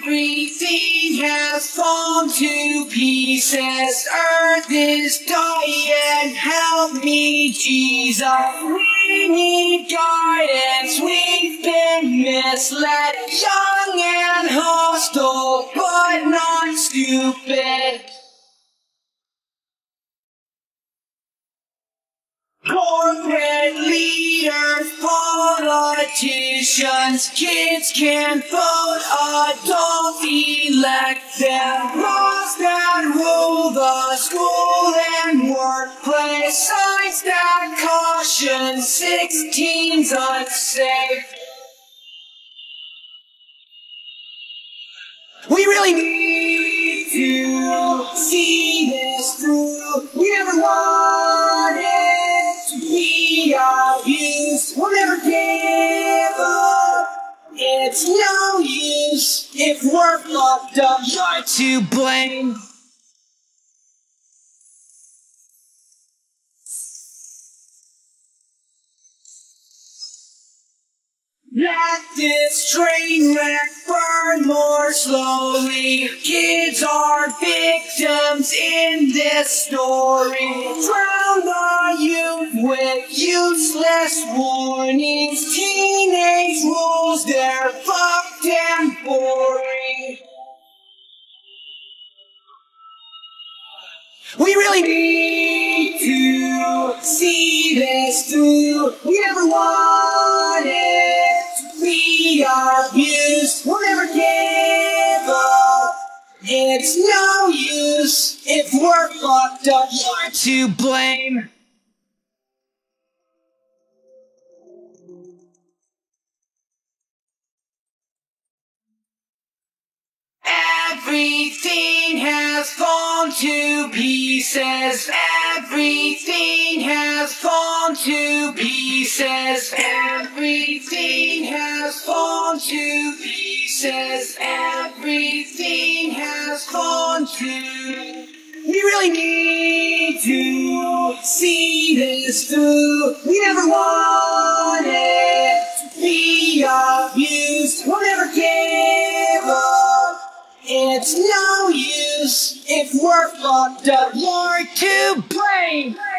Everything has fallen to pieces. Earth is dying. Help me, Jesus. We need guidance. We've been misled. Young and hostile, but not stupid. Corporate leaders, politicians, kids can't vote, adults elect them. Laws that rule the school and workplace, signs that caution 16's unsafe. We really need to see this through. We never wanted to be abused. We'll never give up. It's no use if we're fucked up. You're to blame. Let this train wreck burn more slowly. Kids are victims in this story. Drown the youth with useless warnings. Teenage rules, they're fucked and boring. We really need to see this through. We never wanted to be abused. We'll never give up. It's no use if we're fucked up. You're to blame. Everything has fallen to pieces. Everything has fallen to pieces. Everything has fallen to pieces. Everything has fallen to. We really need to see this through. We never wanted to be abused. We'll never give up. It's no use if we're fucked up. You're to blame.